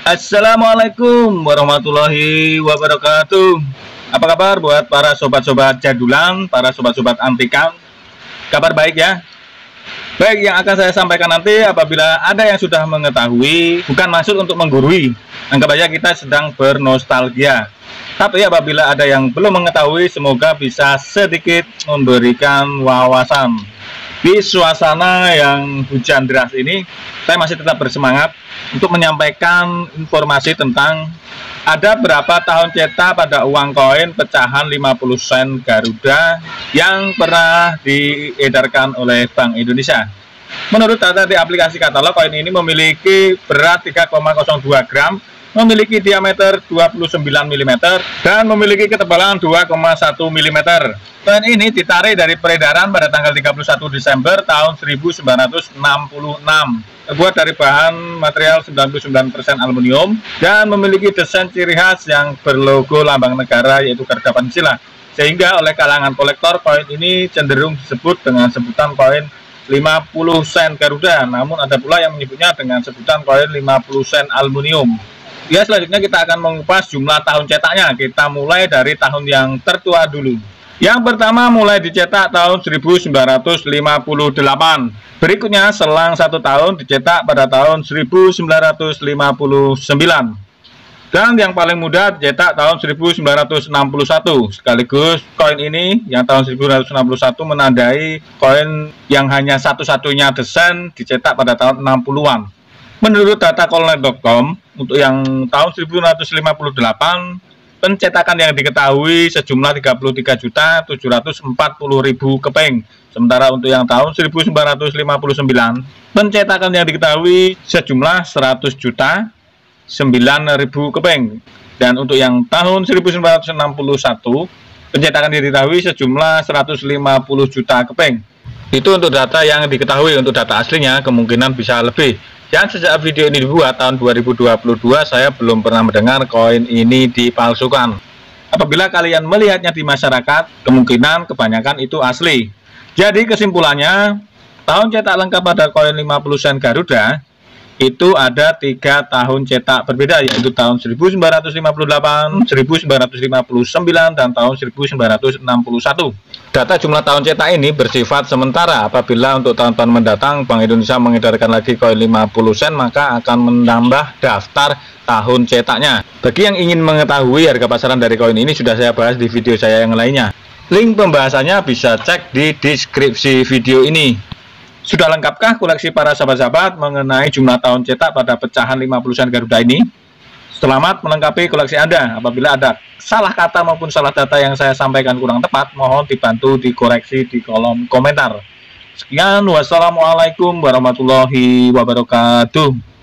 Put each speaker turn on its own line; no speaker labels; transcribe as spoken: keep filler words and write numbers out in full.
Assalamualaikum warahmatullahi wabarakatuh. Apa kabar buat para sobat-sobat jadulan, para sobat-sobat antikan? Kabar baik ya? Baik, yang akan saya sampaikan nanti apabila ada yang sudah mengetahui, bukan maksud untuk menggurui. Anggap aja kita sedang bernostalgia. Tapi apabila ada yang belum mengetahui, semoga bisa sedikit memberikan wawasan. Di suasana yang hujan deras ini, saya masih tetap bersemangat untuk menyampaikan informasi tentang ada berapa tahun cetak pada uang koin pecahan lima puluh sen Garuda yang pernah diedarkan oleh Bank Indonesia. Menurut data di aplikasi katalog, koin ini memiliki berat tiga koma nol dua gram, memiliki diameter dua puluh sembilan milimeter, dan memiliki ketebalan dua koma satu milimeter. Koin ini ditarik dari peredaran pada tanggal tiga puluh satu Desember tahun seribu sembilan ratus enam puluh enam. Terbuat dari bahan material sembilan puluh sembilan persen aluminium dan memiliki desain ciri khas yang berlogo lambang negara yaitu Garuda Pancasila. Sehingga oleh kalangan kolektor, koin ini cenderung disebut dengan sebutan koin lima puluh sen Garuda. Namun ada pula yang menyebutnya dengan sebutan koin lima puluh sen aluminium. Ya, selanjutnya kita akan mengupas jumlah tahun cetaknya. Kita mulai dari tahun yang tertua dulu. Yang pertama mulai dicetak tahun seribu sembilan ratus lima puluh delapan. Berikutnya selang satu tahun dicetak pada tahun seribu sembilan ratus lima puluh sembilan. Dan yang paling muda dicetak tahun seribu sembilan ratus enam puluh satu. Sekaligus koin ini yang tahun seribu sembilan ratus enam puluh satu menandai koin yang hanya satu-satunya desain dicetak pada tahun enam puluhan. Menurut data kolnet titik com, untuk yang tahun seribu sembilan ratus lima puluh delapan, pencetakan yang diketahui sejumlah tiga puluh tiga juta tujuh ratus empat puluh ribu keping. Sementara untuk yang tahun seribu sembilan ratus lima puluh sembilan, pencetakan yang diketahui sejumlah seratus juta sembilan ribu keping. Dan untuk yang tahun seribu sembilan ratus enam puluh satu, pencetakan yang diketahui sejumlah seratus lima puluh juta keping. Itu untuk data yang diketahui. Untuk data aslinya kemungkinan bisa lebih. Dan sejak video ini dibuat tahun dua ribu dua puluh dua, saya belum pernah mendengar koin ini dipalsukan. Apabila kalian melihatnya di masyarakat, kemungkinan kebanyakan itu asli. Jadi kesimpulannya, tahun cetak lengkap pada koin lima puluh sen Garuda itu ada tiga tahun cetak berbeda, yaitu tahun seribu sembilan ratus lima puluh delapan, seribu sembilan ratus lima puluh sembilan, dan tahun seribu sembilan ratus enam puluh satu. Data jumlah tahun cetak ini bersifat sementara. Apabila untuk tahun-tahun mendatang Bank Indonesia mengedarkan lagi koin lima puluh sen, maka akan menambah daftar tahun cetaknya. Bagi yang ingin mengetahui harga pasaran dari koin ini, sudah saya bahas di video saya yang lainnya. Link pembahasannya bisa cek di deskripsi video ini. Sudah lengkapkah koleksi para sahabat-sahabat mengenai jumlah tahun cetak pada pecahan lima puluh sen Garuda ini? Selamat melengkapi koleksi Anda. Apabila ada salah kata maupun salah data yang saya sampaikan kurang tepat, mohon dibantu dikoreksi di kolom komentar. Sekian, wassalamualaikum warahmatullahi wabarakatuh.